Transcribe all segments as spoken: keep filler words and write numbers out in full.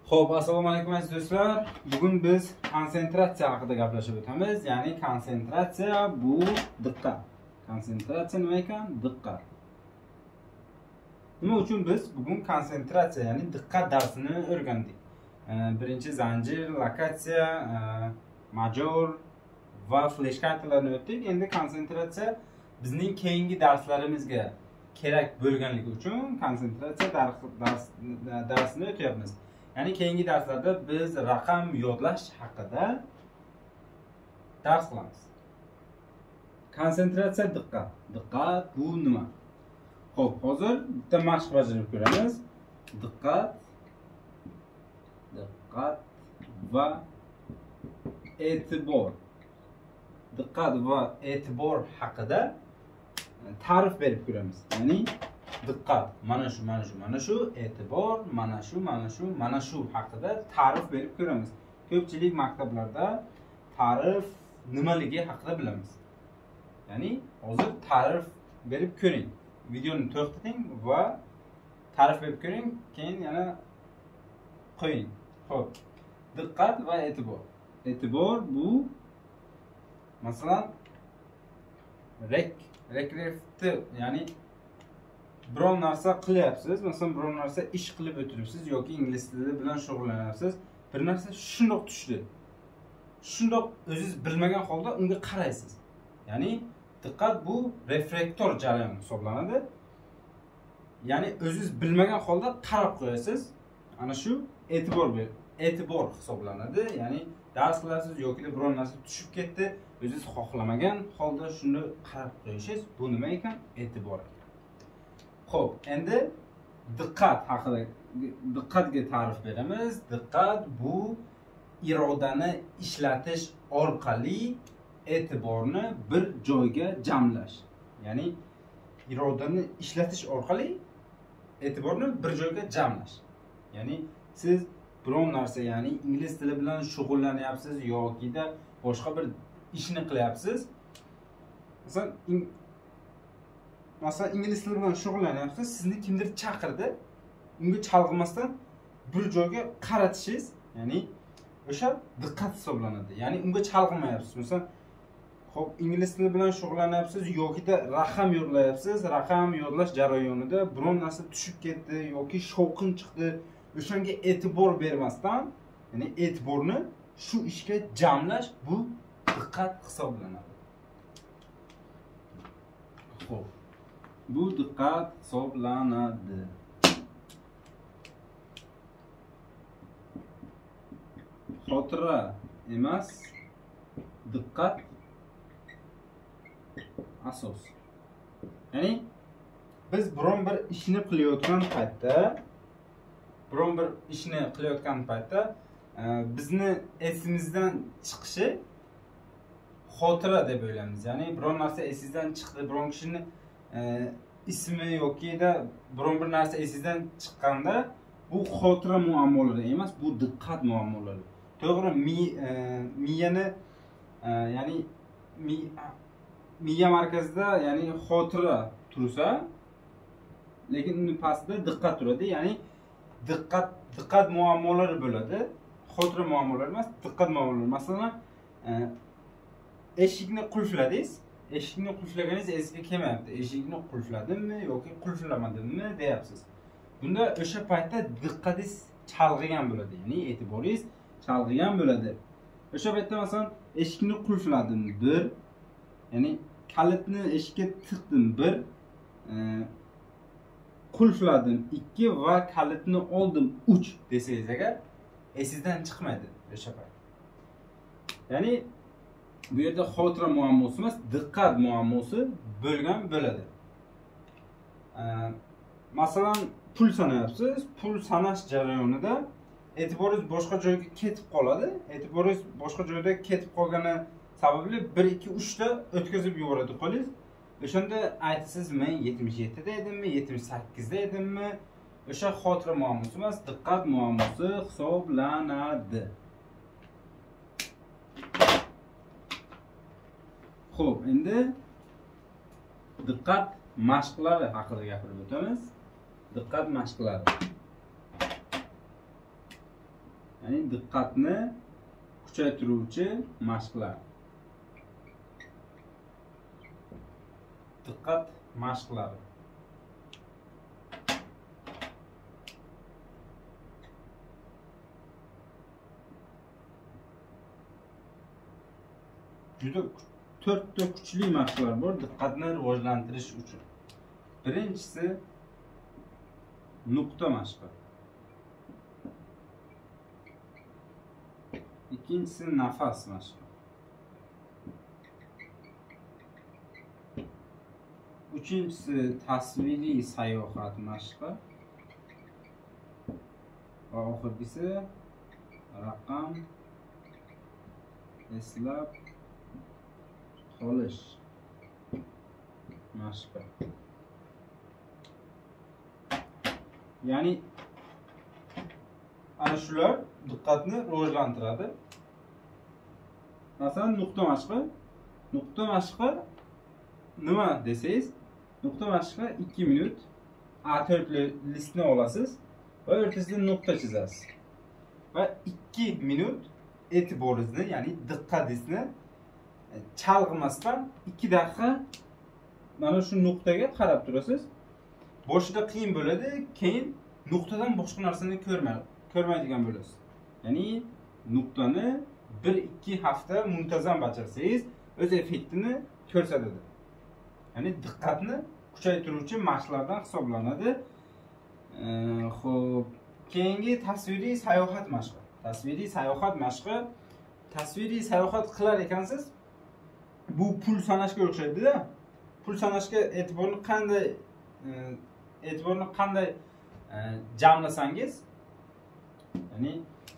Xo'p, assalomu alaykum aziz do'stlar. Bugun biz konsentratsiya haqida gaplashib o'tamiz. Ya'ni konsentratsiya bu diqqat. Konsentratsiya nima ekan? Diqqat. Nima uchun biz bugun konsentratsiya, ya'ni diqqat darsini o'rgandik. Birinchi zanjir, lokatsiya, major va flash kartalarni o'tdik. Endi konsentratsiya bizning keyingi darslarimizga kerak bo'lganligi uchun konsentratsiya darsini o'tyapmiz. Ya'ni keyingi darslarda biz raqam yodlash haqida dars qilamiz. Konsentratsiya diqqat. Diqqat bu nima? Xo'p, hozir bitta mashq bajarib ko'ramiz. Diqqat, diqqat va e'tibor. Diqqat va e'tibor haqida ta'rif berib ko'ramiz. Ya'ni diqqat mana shu, mana shu, mana shu, e'tibor mana shu, mana shu, mana shu haqida ta'rif berib ko'ramiz. Ko'pchilik maktablarda ta'rif nimaligi haqida bilamiz. Ya'ni hozir ta'rif berib ko'ring. Videoni to'xtating va ta'rif berib ko'ring, keyin yana qo'ying. Xo'p. Diqqat va e'tibor. E'tibor bu masalan rek rekreativ, ya'ni biron narsa qilyapsiz, masalan biron narsa ish qilib o'tiribsiz yoki ingliz tili bilan shug'ullanyapsiz. Bir narsa shundoq tushdi. Shundoq o'zingiz bilmagan holda unga qaraysiz. Ya'ni diqqat bu reflektor jarayon hisoblanadi. Ya'ni o'zingiz bilmagan holda qarab qo'yasiz. Ana shu e'tibor ber. E'tibor hisoblanadi. Ya'ni dars qilasiz yoki biron narsa tushib ketdi, o'zingiz xohlamagan holda shuni qarab qo'yishingiz, bu nima ekan? E'tibor. Xo'p, endi diqqat haqida diqqatga ta'rif beramiz. Diqqat bu irodani ishlatish orqali e'tiborni bir joyga jamlash. Ya'ni irodani ishlatish orqali e'tiborni bir joyga jamlash. Ya'ni siz biron narsa, ya'ni ingliz tili bilan shug'ullanyapsiz yoki da boshqa bir ishni qilyapsiz. Masalan, Masalan, ingliz tili bilan shug'ullanyapsiz, sizni kimdir chaqirdi, unga chalg'imasdan bir joyga qaratishingiz, ya'ni o'sha diqqat hisoblanadi. Ya'ni unga chalg'imayapsiz. Masalan, xo'p, ingliz tili bilan shug'ullanyapsiz yoki da raqam yodlayapsiz. Raqam yodlash jarayonida biron narsa tushib ketdi yoki shovqin chiqdi, o'shanga e'tibor bermasdan, ya'ni e'tiborni shu ishga jamlash bu diqqat hisoblanadi. Xo'p. Bu diqqat hisoblanadi. Xotira emas, diqqat asos. Ya'ni biz biron bir ishni qilayotgan paytda, biron bir ishni qilayotgan paytda bizni esimizdan chiqishi xotira deb o'ylaymiz. Ya'ni biron narsa esingizdan chiqdi, biron kishini e, ismi yoki da biron bir narsa esingizdan chiqqanda bu xotira muammolari emas, bu diqqat muammolari. To'g'ri, mi, e, miyani e, ya'ni mi, miya markazida ya'ni xotira tursa, lekin uni pastida diqqat turadi. Ya'ni diqqat diqqat muammolari bo'ladi. Xotira muammolari emas, diqqat muammolari. Masalan, e, eshikni qulfladingiz. Eshikni qulflaganingiz esga kelmayapti. Eshikni qulfladimmi yoki qulflamadimmi deyapsiz. Bunda o'sha paytda diqqatingiz chalg'igan bo'ladi. Ya'ni e'tiboringiz chalg'igan bo'ladi. O'sha paytda masalan eshikni qulfladim bir, ya'ni kalitni eshikka tiqdim bir, e, qulfladim ikki va kalitni oldim uch desangiz agar, esingizdan chiqmaydi o'sha payt. Ya'ni bu yerda xotira muammosi emas, diqqat muammosi bo'lgan bo'ladi. Masalan, pul sanayapsiz. Pul sanash jarayonida e'tiboringiz boshqa joyga ketib qoladi. E'tiboringiz boshqa joyda ketib qolgani sababli bir ikki uch ta o'tkazib yuboradi qo'lingiz. O'shanda aytasiz, men yetmish yetti da edimmi, yetmish sakkiz da edimmi? O'sha xotira muammosi emas, diqqat muammosi hisoblanadi. Xo'p, endi diqqat mashqlari haqida gapirib o'tamiz. Diqqat mashqlari. Ya'ni diqqatni kuchaytiruvchi mashqlar. Diqqat mashqlari. Juda to'rtta kuchli mashqlar bor diqqatni rivojlantirish uchun. Birinchisi nuqta mashqi. Ikkinchisi nafas mashqi. Uchinchisi tasviriy sayohat mashqi. Va oxirgisi raqam eslab qolish mashqi. Ya'ni ana shular diqqatni rivojlantiradi. Masalan, nuqta mashqi. Nuqta mashqi nima desangiz, nuqta mashqi ikki minut A to'rt listni olasiz va o'rtasida nuqta chizasiz. Va ikki minut e'tiboringizni, ya'ni diqqatingizni chalg'imasdan ikki daqiqa mana shu nuqtaga qarab turasiz. Boshida qiyin bo'ladi, keyin nuqtadan boshqa narsani ko'rmay, ko'rmaydigan bo'lasiz. Ya'ni nuqtani bir ikki hafta muntazam bajarsangiz, o'z effektini ko'rsatadi. Ya'ni diqqatni kuchaytiruvchi mashqlardan hisoblanadi. Xo'p, keyingi tasviriy sayohat mashqi. Tasviriy sayohat mashqi. Tasviriy sayohat qilar ekansiz, bu pul sanashga o'xshaydi-da. Pul sanashga e'tiborni qanday e'tiborni qanday jamlasangiz, ya'ni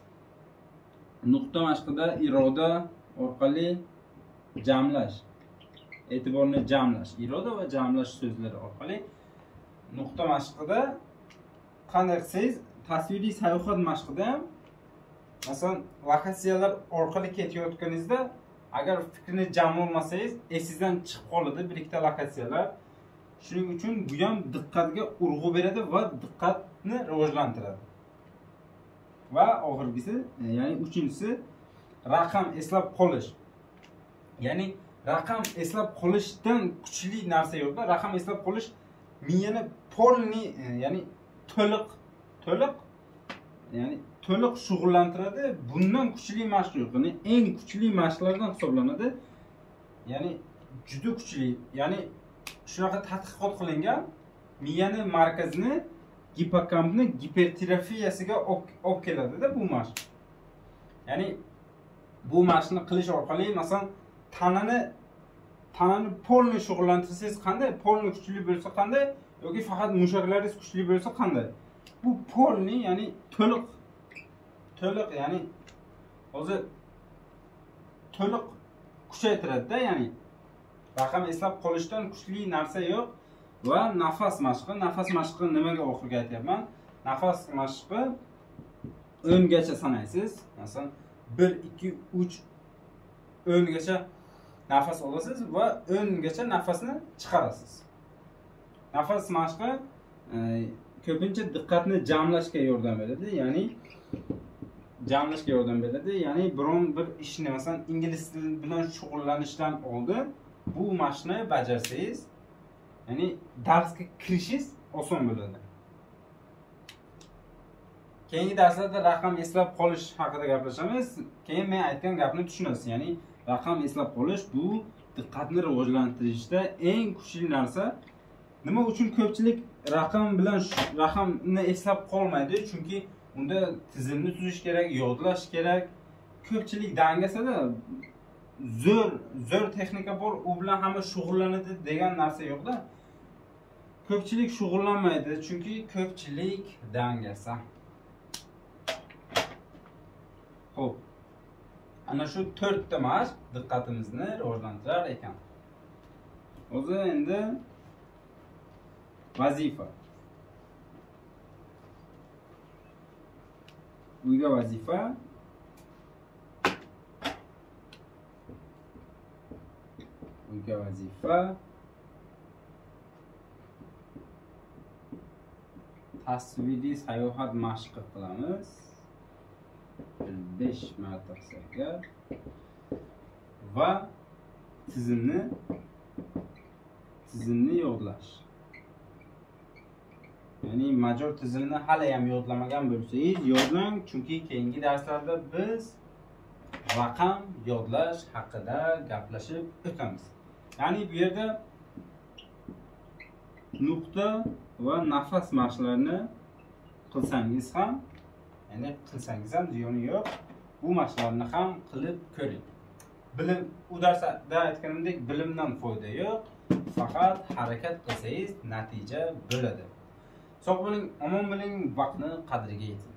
nuqta mashqida iroda orqali jamlash, e'tiborni jamlash, iroda va jamlash so'zlari orqali. Nuqta mashqida qanday qilsangiz, tasviriy sayohat mashqida ham masalan lokatsiyalar orqali ketayotganingizda agar fikrini jamlamasangiz, esingizdan chiqib qoladi bir ikkita lokatsiyalar. Shuning uchun bu ham diqqatga urg'u beradi va diqqatni rivojlantiradi. Va oxirgisi, ya'ni uchinchisi raqam eslab qolish. Ya'ni raqam eslab qolishdan kuchli narsa yo'q-da. Raqam eslab qolish miyani polni, ya'ni to'liq, to'liq, ya'ni to'liq shug'ullantiradi. Bundan kuchli mashq yo'q. Ya'ni eng kuchli mashqlardan hisoblanadi. Ya'ni juda kuchli. Ya'ni shunaqa tadqiqot qilingan, miyani markazini, gipokampni gipertrofiyasiga olib keladi-da bu mashq. Ya'ni bu mashqni qilish orqali masalan tanani tanani polni shug'ullantirsangiz qanday, polni kuchli bo'lsa qanday, yoki faqat mushaklaringiz kuchli bo'lsa qanday. Bu polni, ya'ni to'liq to'liq, ya'ni hozir to'liq kuchaytiradi-da, ya'ni raqam eslab qolishdan kuchli narsa yo'q. Va nafas mashqi. Nafas mashqi nimaga oxirgi aytyapman? Nafas mashqi o'n gacha sanaysiz. Masalan bir ikki uch o'n gacha nafas olasiz va o'n gacha nafasni chiqarasiz. Nafas mashqi ko'pincha diqqatni jamlashga yordam beradi, ya'ni jamlashga yordam beradi. Ya'ni biron bir ishni, masalan ingliz tili bilan shug'ullanishdan oldin bu mashqni bajarsangiz, ya'ni darsga kirishingiz oson bo'ladi. Keyingi darslarda raqam eslab qolish haqida gaplashamiz. Keyin men aytgan gapni tushunasiz. Ya'ni raqam eslab qolish bu diqqatni rivojlantirishda eng kuchli narsa. Nima uchun ko'pchilik raqam bilan raqamni eslab qolmaydi? Chunki unda tizimni tuzish kerak, yodlash kerak. Ko'pchilik dangasada zo'r zo'r texnika bor, u bilan hamma shug'ullanadi degan narsa yo'q-da. Ko'pchilik shug'ullanmaydi, chunki ko'pchilik dangasa. Xo'p. Ana shu to'rtta mashq diqqatimizni rivojlantirar ekan. Hozir endi vazifa. Uyga vazifa. Uyga vazifa. Tasviriy sayohat mashqi qilamiz. besh marta hisoblar va tizimni tizimni yodlash. Ya'ni major tizimni hali ham yodlamagan bo'lsangiz, yodlang, chunki keyingi darslarda biz raqam yodlash haqida gaplashib o'tamiz. Ya'ni bu yerda nuqta va nafas mashqlarini qilsangiz ham, ya'ni qilsangiz ham ziyoni yo'q. Bu mashqlarni ham qilib ko'ring. Bilim, u darsda aytganimdek, bilimdan foyda yo'q. Faqat harakat qilsangiz natija bo'ladi. Sog' bo'ling, omon bo'ling, vaqtni qadriga yeting.